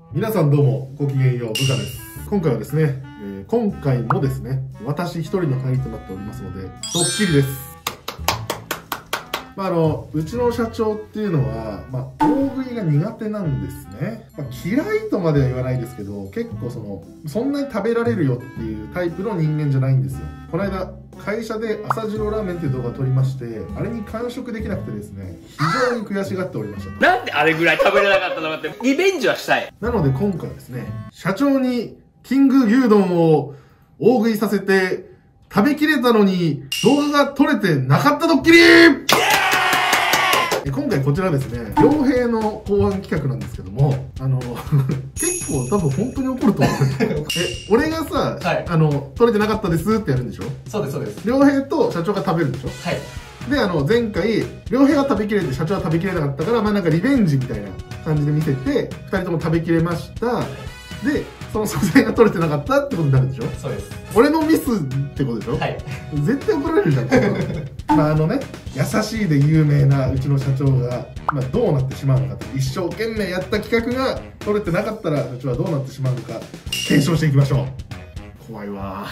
皆さんどうもごきげんよう、部下です。今回はですね、今回もですね、私一人の入りとなっておりますので、ドッキリです。うちの社長っていうのは、大食いが苦手なんですね。嫌いとまでは言わないですけど、結構そんなに食べられるよっていうタイプの人間じゃないんですよ。この間、会社で朝次郎ラーメンっていう動画を撮りまして、あれに完食できなくてですね、非常に悔しがっておりました。 なんであれぐらい食べれなかったのかって、リベンジはしたい。 なので今回はですね、社長にキング牛丼を大食いさせて、食べきれたのに動画が撮れてなかったドッキリ今回こちらですね、傭兵の考案企画なんですけども、結構多分本当に怒ると思う。俺がさ、はい、取れてなかったですってやるんでしょ？ そうです、そうです。 傭兵と社長が食べるんでしょ？はい。で、前回、傭兵は食べきれて社長は食べきれなかったから、なんかリベンジみたいな感じで見せて、二人とも食べきれました。で、その素材が取れてなかったってことになるんでしょ？そうです。俺のミスってことでしょ？はい。絶対怒られるじゃん。優しいで有名なうちの社長が、どうなってしまうのかと、一生懸命やった企画が取れてなかったら、社長はどうなってしまうのか、検証していきましょう。怖いわ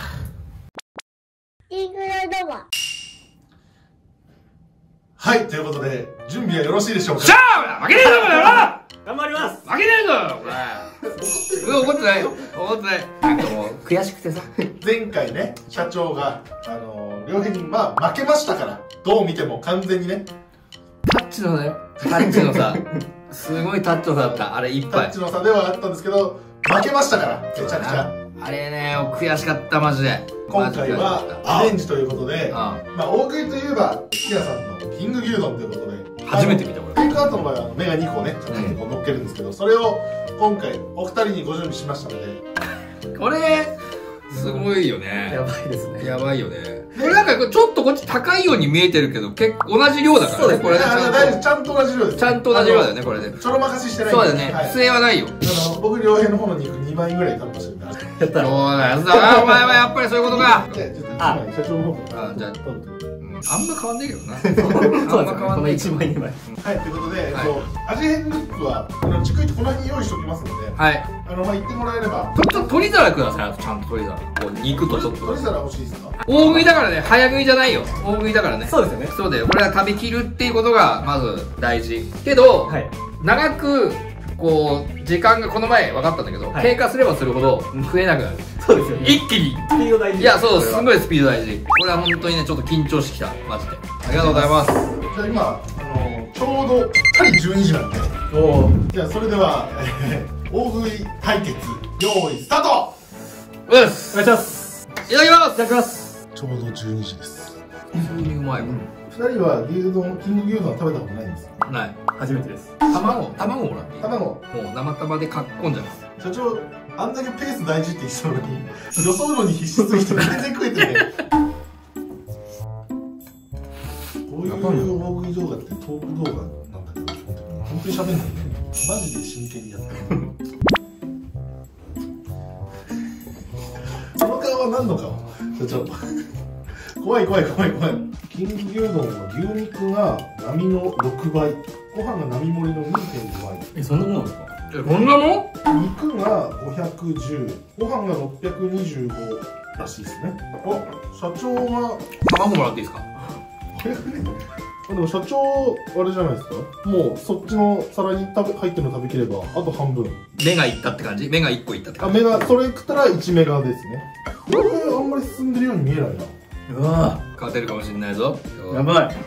はい、ということで、準備はよろしいでしょうか？ しゃあ負けねえぞ、これは！ 頑張ります。 負けねえぞ、これ。怒ってないよ。怒ってない。なんかもう、悔しくてさ。 前回ね、社長が、両辺に、負けましたから、どう見ても完全にね。 タッチのね、タッチの差。すごいタッチの差だった、あれ一杯。 タッチの差ではあったんですけど、負けましたから、めちゃくちゃ。 あれね、悔しかった、マジで。 今回は、アレンジということで、大食いといえば、すき家さんのキング牛丼ということで、 初めて見たこれ。 テイクアウトの場合は、目が2個ね、ちょっと乗っけるんですけど、それを今回、お二人にご準備しましたので。 これ、すごいよね。 やばいですね。 やばいよね。これなんかちょっとこっち高いように見えてるけど、結構同じ量だからね、これね。 ちゃんと同じ量です。 ちゃんと同じ量だよね、これで。 ちょろまかししてない。 そうだね。不正はないよ。 僕、両辺の方の肉2枚ぐらい食べましたよね。 やったら。そうだよ。お前はやっぱりそういうことか。 じゃあ、ちょっと1枚、社長の方から。 じゃあ、あんま変わんねえけどな。 あんま変わんない。1枚2枚。 はい、ということで、味変リップは、逐一この辺に用意しておきますので、 はい。 言ってもらえれば。 ちょっと鶏皿ください、ちゃんと鶏皿。肉とちょっと。 鶏皿欲しいですか？ 大食いだからね、早食いじゃないよ。大食いだからね。 そうですよね。 そうだよ。これは食べきるっていうことが、まず大事。けど、長く、時間がこの前分かったんだけど、経過すればするほど食えなくなる。 そうですよね。 一気に。 スピード大事。 いや、そう、すごいスピード大事。これは本当にね、ちょっと緊張してきた。マジで。ありがとうございます。 じゃあ今、ちょうど、ぴったり12時なんで。じゃあ、それでは、大食い対決、用意、スタート！ お願いします。いただきます！ いただきます。 ちょうど12時です。 普通にうまいわ。 2人はキング牛丼食べたことないんですか？ ない。 初めてです。 卵もらっていい？ 卵。 もう生卵でかっこんじゃいます。 社長、あんだけペース大事って言ってたのに、予想のに必死すぎて全然食えてね。こういう大食い動画ってトーク動画なんだけど、本当に喋んないね。マジで真剣にやってる。その顔は何の顔？社長。怖い。キング牛丼は牛肉が並の6倍、ご飯が並盛りの 2.5 倍。 そんなもんなんですか？ こんなもん？ 肉が510、ご飯が625らしいですね。社長が卵もらっていいですか？ でも社長あれじゃないですか、もうそっちの皿に入ってるの食べきればあと半分。 目がいったって感じ？目が1個いったって感じ？それ食ったら1メガですね。これあんまり進んでるように見えないな。 うわぁ、勝てるかもしれないぞ。 やばい。 大食いってやっ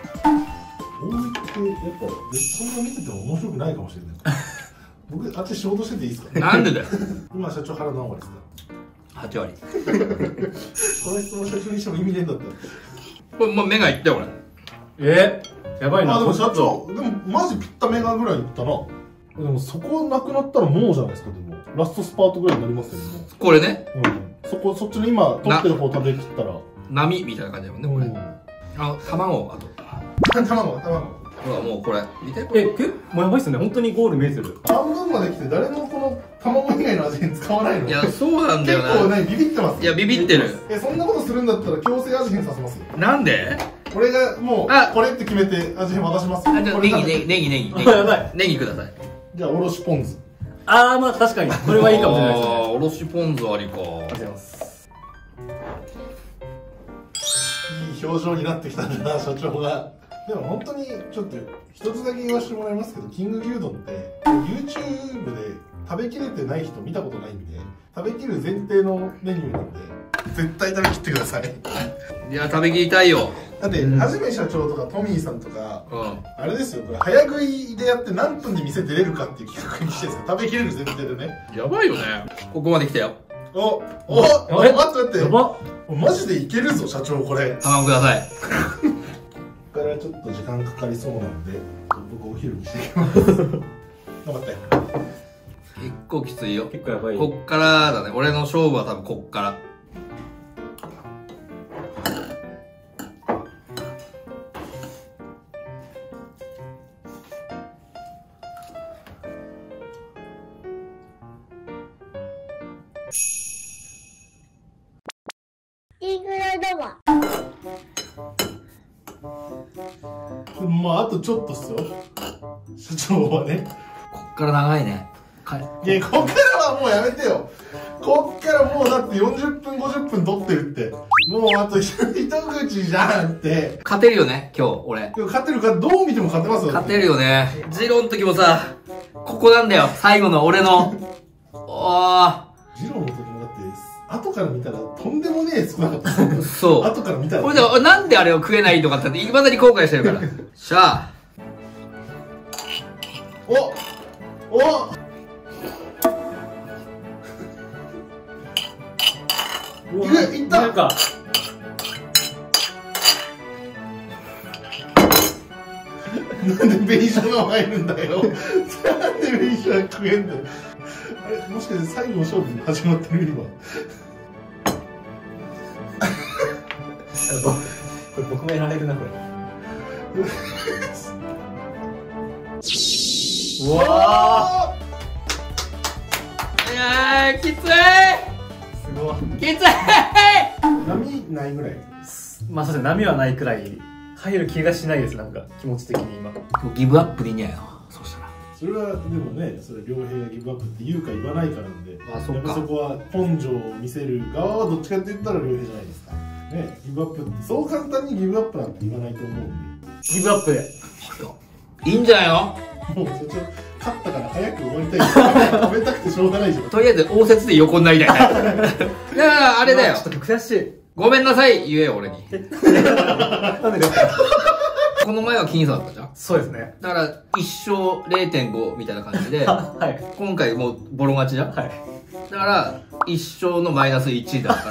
ぱそんな見てても面白くないかもしれない。僕あっち仕事してていいですか？ なんでだよ。 今社長腹何割ですか？8割。 この質問社長にしても意味ねえんだった。 これもう目がいったよ、これ。やばいな。 でも社長、でもマジぴったメガぐらいいったな。でもそこなくなったらもうじゃないですか。でもラストスパートぐらいになりますよね。 これね。 そっちの今取ってる方食べきったら波みたいな感じだもんね、これ。卵、あと。 卵。 ほら、もうこれ。見て。 もうやばいっすね。本当にゴール見えてる。 半分まで来て誰もこの卵以外の味に使わないの？ いや、そうなんだよな。 結構ね、ビビってます。 いや、ビビってる。 そんなことするんだったら強制味変させますよ。 なんで？ 俺がもう、これって決めて味変渡しますよ。 じゃあ、ネギ。 やばい。 ネギください。 じゃあ、おろしポン酢。 ああ、まあ確かにこれはいいかもしれないですね。 おろしポン酢ありか。 ありがとうございます。 いい表情になってきたんだな、社長が。でも本当にちょっと一つだけ言わせてもらいますけど、キング牛丼って YouTube で食べきれてない人見たことないんで、食べきる前提のメニューなんで絶対食べきってください。 いや、食べきりたいよ。 だって、はじめ社長とかトミーさんとか、あれですよ、これ早食いでやって何分で店出れるかっていう企画にしてるんですよ。食べきれる前提でね。 やばいよね。ここまで来たよ。 待って待って。 やば。 マジでいけるぞ、社長、これ。 卵ください。 ここからちょっと時間かかりそうなんで、僕お昼にしていきます。頑張って。 結構きついよ。 結構やばい。 こっからだね。俺の勝負は多分こっから。 まああとちょっとっすよ、社長はね。 こっから長いね。 いや、こっからはもうやめてよ。こっからもうだって40分50分撮ってるって。もうあと一口じゃんって。 勝てるよね、今日、俺。 今日勝てるか、どう見ても勝てますよ。 勝てるよね。ジローの時もさ、ここなんだよ、最後の俺の。 ジローの時もだって、後から見たらとんでもねえ少なかった。 そう。 後から見たら。 これで、なんであれを食えないのかって、未だに後悔してるから。しゃあ。 いったなんかなんで紅しょが入るんだよ。なんで紅しょが食えんだよ。あれ、もしかして最後の勝負に始まってる今。 これ僕もやられるな、これ。うわいやー、きつい。 すごい。 きつい。 波ないぐらい。 まあそうですね、波はないくらい入る気がしないです、なんか気持ち的に今。 ギブアップでいいんじゃないの。そうしたら。 それはでもね、それ良平がギブアップって言うか言わないかなんで、 そっか。 やっぱそこは根性を見せる側はどっちかって言ったら良平じゃないですか。ね、ギブアップってそう簡単にギブアップなんて言わないと思うんで。 ギブアップで。 いいんじゃないの。 もうそっち勝ったから早く終わりたい。食べたくてしょうがないじゃん。 とりあえず応接で横になりたい。いやあれだよ。 ちょっと悔しい。 ごめんなさい、言えよ、俺に。 なんでですか。 この前は僅差だったじゃん。 そうですね。 だから、1勝 0.5 みたいな感じで、 はい。 今回もうボロ勝ちじゃん。 はい。 だから、1勝のマイナス1だから、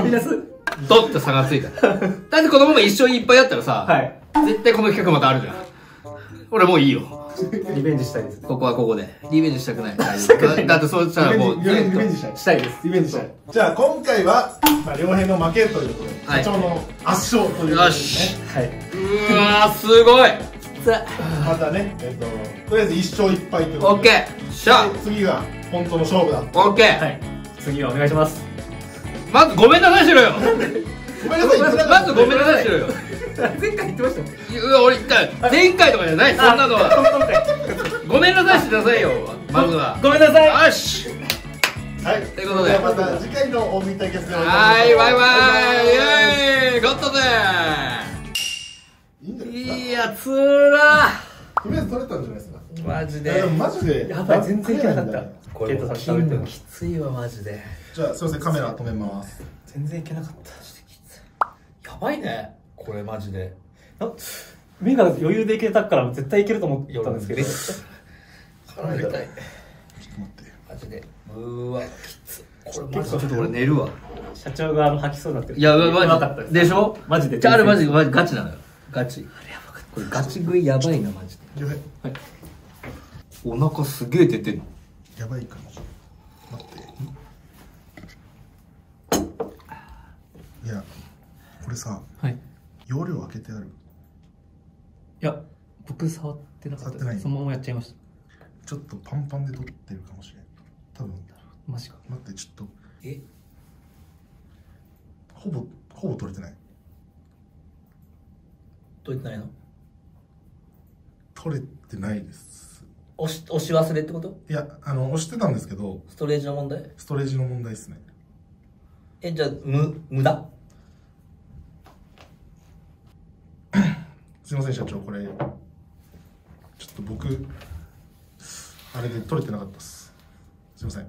マイナスドッと差がついた。だってこのまま1勝1敗だったらさ、 はい。 絶対この企画またあるじゃん。俺もういいよ。 リベンジしたいです。 ここはここで。リベンジしたくない。だってそうしたらもう、 リベンジしたい。 したいです。 リベンジしたい。じゃあ今回は、まあ両辺の負けということで、社長の圧勝ということですね。 はい。 うわー、すごい。 またね、とりあえず1勝1敗ということで。 オッケー。しゃあ。 次が本当の勝負だ。 オッケー。 はい。次はお願いします。 まずごめんなさいしろよ。 ごめんなさい。 まずごめんなさいしろよ。 前回言ってましたね。 いや、俺言った前回とかじゃない、そんなのは。ごめんなさいしてくださいよ、まずは。 ごめんなさい。 よし。 はい。 ということで、 また次回の大食い対決でお会いしましょう。 はい、バイバイ。イェーイ、勝ったぜ。 いいんじゃないですか。 いや、つら。 とりあえず取れたんじゃないですか。 マジでもマジでやばい、全然いけなかった。 これも食べてもきついわ、マジで。 じゃあすいません、カメラ止めます。 全然いけなかった。 やばいね、これマジで。 目が余裕でいけたから絶対いけると思ったんですけど。 腹痛い。 ちょっと待って。 マジで。わ、きつ。これマジでちょっと俺寝るわ。 社長が吐きそうになってる。 いや、 ママジで。でしょ。 マジで。 じゃあ、あれマジガチなのよ。ガチ。あれやばかった。これガチ食いやばいな、マジで。はい。お腹すげえ出てんの。 やばいかも。待って。いや、これさ、 はい。 容量開けてある。 いや、僕触ってなかったです。そのままやっちゃいました。 ちょっとパンパンで撮ってるかもしれん。多分。 マジか。 待って、ちょっと。 え？ ほぼ撮れてない。 撮れてないの？ 撮れてないです。 押し忘れってこと？ いや、押してたんですけど。 ストレージの問題？ ストレージの問題ですね。 じゃあ、無駄？ すいません、社長、これ、ちょっと僕、あれで取れてなかったです。すいません。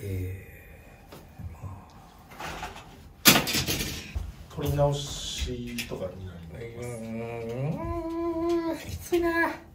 取り直しとかになります。 きついな。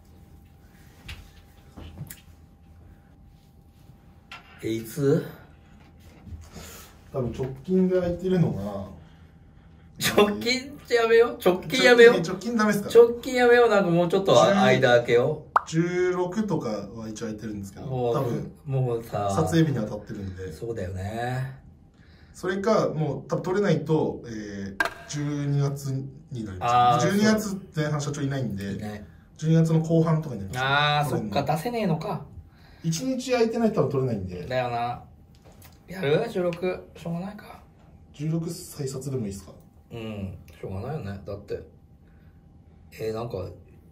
いつ？ 多分直近で空いてるのが、 直近ってやめよう。直近やめよう。 直近ダメですか？ 直近やめよう。なんかもうちょっと間開けよう。 16とかは一応空いてるんですけど、多分もうさ、 撮影日に当たってるんで。 そうだよね。 それか、もう多分取れないと、12月になります。12月前半社長いないんで、12月の後半とかになります。 ああ、そっか、出せねえのか。 1日空いてないと多分取れないんで。 だよな。やる ?16。しょうがないか。 16再撮でもいいですか？ うん、しょうがないよね。だって。なんか、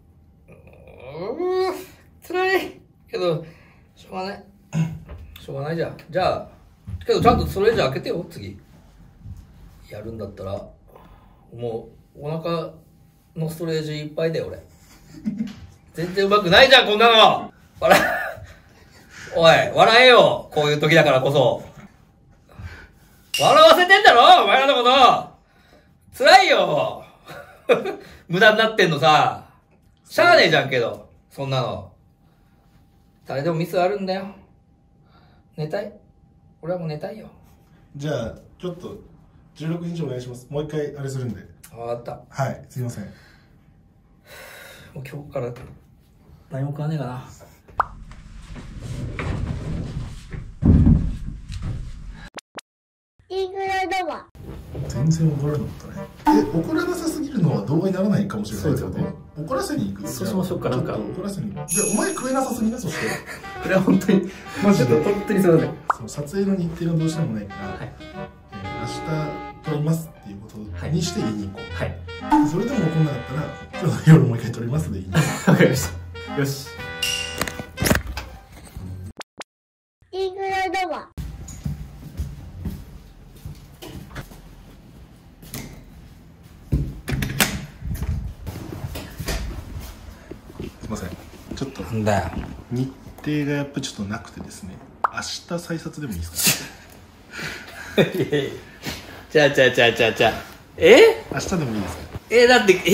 辛いけど、しょうがない。しょうがないじゃん。じゃあ、けどちゃんとそれじゃ開けてよ、次。やるんだったら、もう、お腹のストレージいっぱいだよ、俺。全然うまくないじゃん、こんなの。おい、笑えよ。こういう時だからこそ。笑わせてんだろお前らのこと。辛いよ。無駄になってんのさ。しゃあねえじゃんけど。そんなの。誰でもミスあるんだよ。寝たい。俺はもう寝たいよ。 じゃあ、ちょっと、16日お願いします。もう一回あれするんで。 わかった。 はい、すいません。 もう今日から何も食わねえかな。 全然怒らなかったね。怒らなさすぎるのは動画にならないかもしれないですよね。怒らせに行く。 そうしましょうか。なんか怒らせに行く。じゃあお前食えなさすぎな。そしてこれは本当にマジで本当にすいません。 そう、撮影の日程がどうしてもないから、明日撮りますっていうことにして言いに行こう。はい。それでも怒んなかったら今日の夜もう一回撮りますでいい。わかりました。よし。 イングラドバ。すいません。ちょっとなんだよ。 日程がやっぱちょっとなくてですね。明日再撮でもいいですか？ じゃあ。 明日でもいいですか？ だって、明日？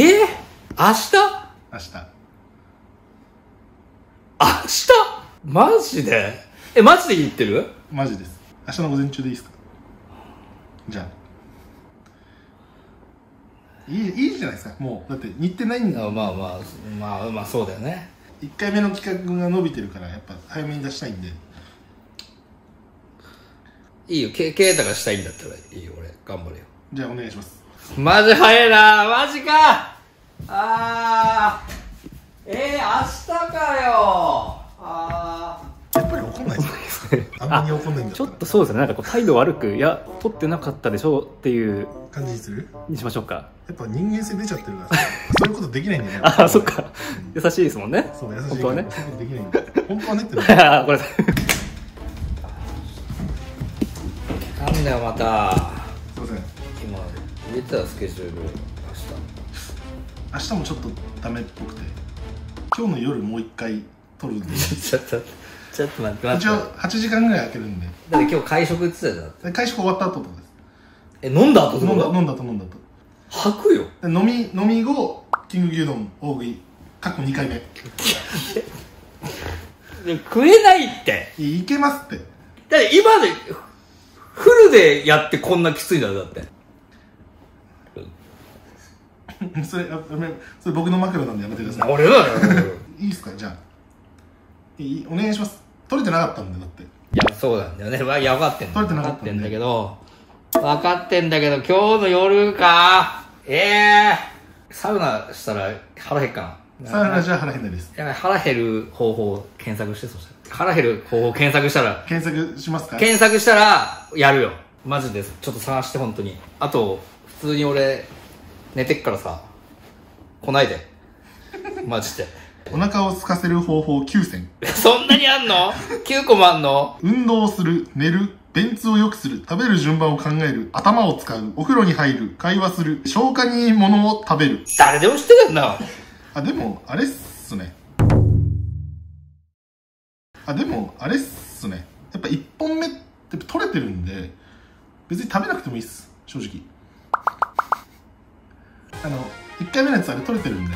マジで？マジで言ってる？ マジです。明日の午前中でいいですか？じゃあ。いいじゃないですか。もうだって日程ないんだ。 まあそうだよね。 1回目の企画が伸びてるからやっぱ早めに出したいんで。 いいよ、ケイタがしたいんだったらいいよ、俺頑張るよ。 じゃあお願いします。 マジ早いな。マジか。明日かよ。 やっぱり怒んないですね。あんまり怒んないんだったら。 ちょっとそうですね。なんかこう態度悪く、いや取ってなかったでしょうっていう感じにするにしましょうか。 やっぱ人間性出ちゃってるからそういうことできないんだよね。 そっか、優しいですもんね。 そう、優しい。 本当はね。 そういうことできないんだ。本当はねってこれなんだよまた。 すいません。 今入れてたスケジュール。 明日もちょっとダメっぽくて、今日の夜もう一回撮るんでちょっと待って。 一応8時間ぐらい空けるんで。 だって今日会食って言ってたじゃん。 会食終わった後とかです。 飲んだ後？ 飲んだ後。 吐くよ。 飲み後、キング牛丼大食い過去2回目。 食えないって。 いけますって。 だって今でフルでやってこんなきついんだよ。だってそれ僕の枕なんでやめてください。 俺はいいですか？じゃあお願いします。撮れてなかったんで。だっていや、そうなんだよね。いや、分かってんだ。 撮れてなかったんで。 分かってんだけど、今日の夜か。サウナしたら腹減っかな。 サウナじゃ腹減んないです。 腹減る方法を検索して、そしたら。腹減る方法を検索したら。 検索しますか？ 検索したら、やるよ。マジです。ちょっと探して、本当に。あと、普通に俺、寝てっからさ、来ないで。マジで。 お腹を空かせる方法9選。 そんなにあんの ?9 個もあんの？ 運動をする、寝る、便通を良くする、食べる順番を考える、頭を使う、お風呂に入る、会話する、消化にいいものを食べる。 誰でも知ってるんだ。 あ、でも、あれっすね。やっぱ1本目って取れてるんで、別に食べなくてもいいっす、正直。1回目のやつあれ取れてるんで。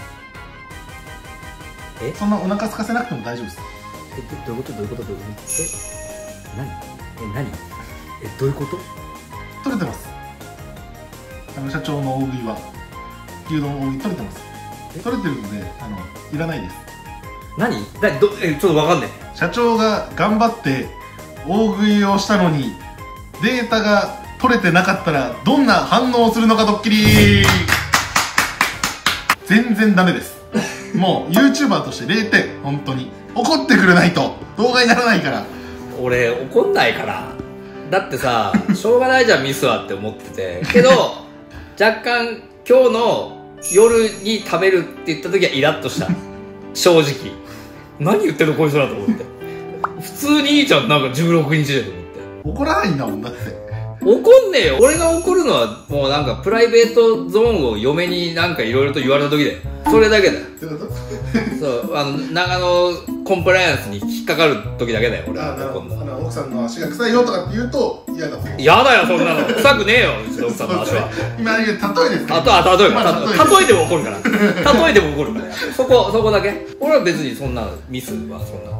そんなお腹空かせなくても大丈夫です。 どういうこと？何？どういうこと？ 取れてます。社長の大食いは牛丼大食い取れてます。取れてるんでいらないです。 何？ちょっとわかんない。 社長が頑張って大食いをしたのにデータが取れてなかったらどんな反応をするのかドッキリ。全然ダメです。もう YouTuber として0点。本当に怒ってくれないと動画にならないから。 俺怒んないから。だってさ、しょうがないじゃんミスはって思っててけど若干今日の夜に食べるって言った時はイラッとした。正直何言ってるのこいつらと思って。普通にいいじゃん、なんか16日でと思って。 怒らないんだもんだって。 怒んねえよ。俺が怒るのはもうなんかプライベートゾーンを嫁になんかいろいろと言われた時で、それだけだよ。そう長野コンプライアンスに引っかかる時だけだよ俺は。 奥さんの足が臭いよとかって言うと嫌だと。 嫌だよそんなの。臭くねえようちの奥さんの足は。 今言う例えですか例えでも怒るから例えでも怒るからそこだけ。俺は別にそんなミスはそんな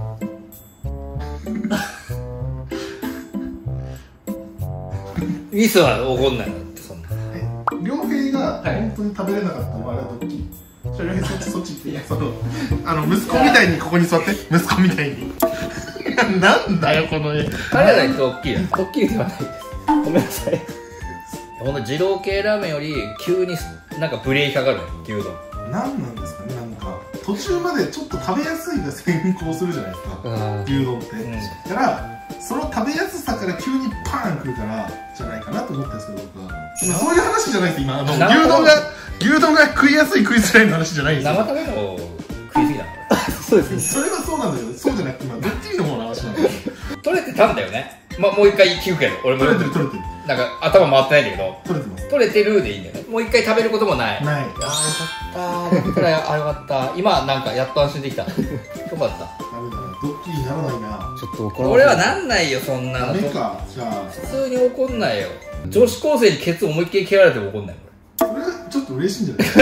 ミスは起こんないのってそんな。 良平が本当に食べれなかったのはあれはドッキリ。良平そっちって息子みたいにここに座って。息子みたいになんだよこの絵。 あれはドッキリだ。ドッキリではないです。ごめんなさい。ほんと二郎系ラーメンより急になんかブレーキかかるね牛丼。 何なんですかね。なんか途中までちょっと食べやすいが先行するじゃないですか牛丼って、だからその食べやすさから急にパーンくるからじゃないかなと思ったんですけど、僕は今そういう話じゃないです。今牛丼が食いやすい食いづらいの話じゃないんですよ。 生食べも食いすぎだからそうですね。 それはそうなんだけど、そうじゃなくて今ドッキリの方の話なんだよ。 取れてたんだよね。もう一回聞くけど俺も取れてるなんか頭回ってないんだけど取れてます。 取れてるでいいんだよね。もう一回食べることもない。 ない。 あーよかった。だったらよかった。今なんかやっと安心できた。よかった。 ダメだな、ドッキリにならないな。 ちょっと怒らない。 俺はなんないよそんなの。 ダメか。じゃあ普通に怒んないよ。女子高生にケツ思いっきり蹴られても怒んないこれちょっと嬉しいんじゃない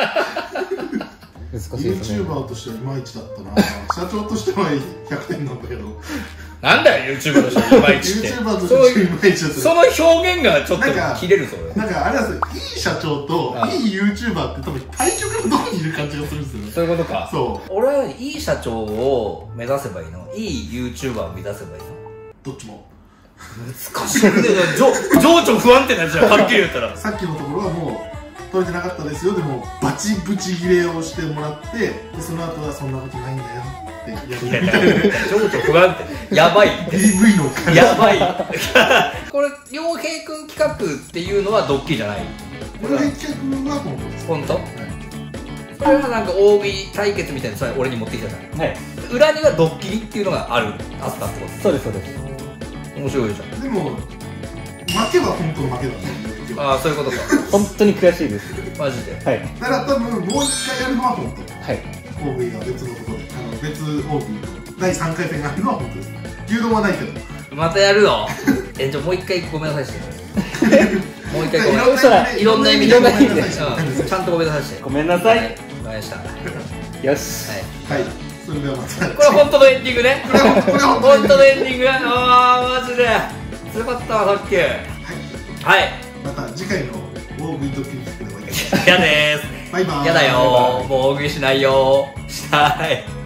難しいですね。 YouTuber としてはいまいちだったな。社長としては100点なんだけど。 なんだよ YouTuber としていまいちって YouTuber としていまいちだった。 その表現がちょっと切れるぞ俺。 なんかあれはさ、いい社長といい YouTuber って多分対極のとこにいる感じがするんですよね。 そういうことか。 そう。 俺はいい社長を目指せばいいの？いい YouTuber を目指せばいいの？ どっちも難しいね。情緒不安定なやつじゃん、はっきり言ったら。 さっきのところはもう取れてなかったですよ。でもバチブチギレをしてもらって、でその後はそんなことないんだよってやるみたいな。 情緒不安定やばいって DV の感じやばいこれ良平くん企画っていうのはドッキリじゃない？ これ企画は本当です。 本当？それはなんか大食い対決みたいな、それ俺に持ってきたじゃん。はい。裏にはドッキリっていうのがあったってこと？ そうですそうです。 面白いじゃん。 でも負けは本当の負けだね。 ああ、そういうことか。 本当に悔しいです。 マジで。 はい。だから多分もう一回やるのは本当。 はい。 大食いが別のところで、別大食いの第3回戦があるのは本当です。牛丼はないけど。 またやるの？じゃあもう一回ごめんなさいして。もう一回ごめんなさい。いろんな意味で。ちゃんとごめんなさいして。 ごめんなさい。 わかりました。 よし。 はい。それではまた。 これ本当のエンディングね。これ本当のエンディング。ああ、マジで。強かったわ、さっき。はい。 また次回の大食いドッキリ企画でお会いしましょう。 嫌です。 バイバイ。 嫌だよ。もう大食いしないよ。したい。